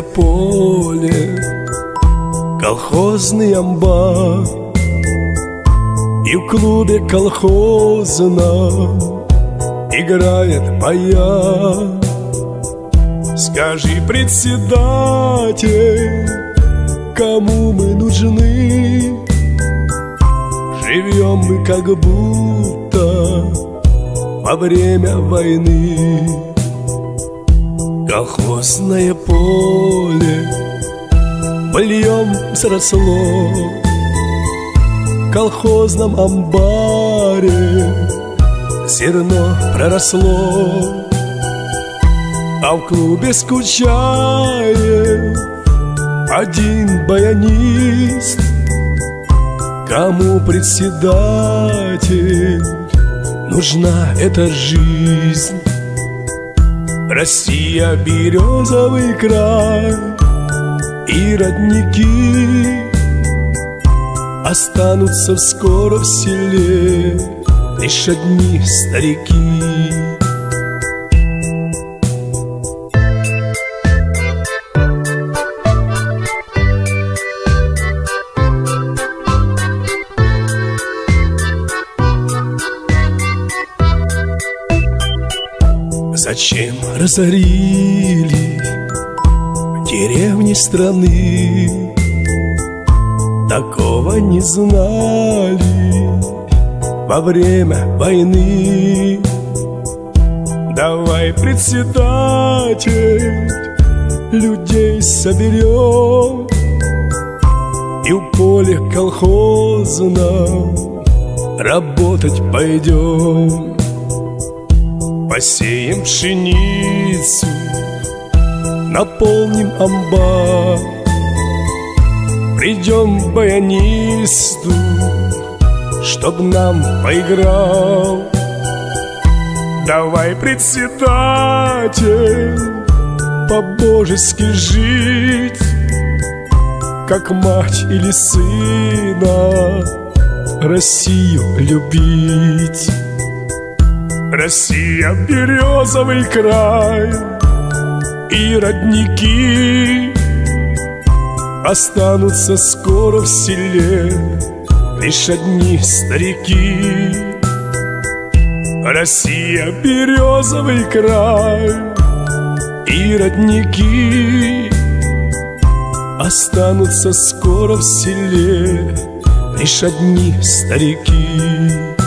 поле, колхозный амбар, и в клубе колхозном играет баян. Скажи, председатель, кому мы нужны? Живем мы как будто во время войны. Колхозное поле быльем взросло, в колхозном амбаре зерно проросло. А в клубе скучает один баянист. Кому, председатель, нужна эта жизнь? Россия, березовый край и родники останутся скоро в селе лишь одни старики. Зачем разорили деревни страны? Такого не знали во время войны. Давай, председатель, людей соберем и в поле колхозном работать пойдем. Посеем пшеницу, наполним амбар, придем к баянисту, чтоб нам поиграл. Давай, председатель, по-божески жить, как мать или сына, Россию любить. Россия, березовый край и родники останутся скоро в селе лишь одни старики. Россия, березовый край и родники останутся скоро в селе лишь одни старики.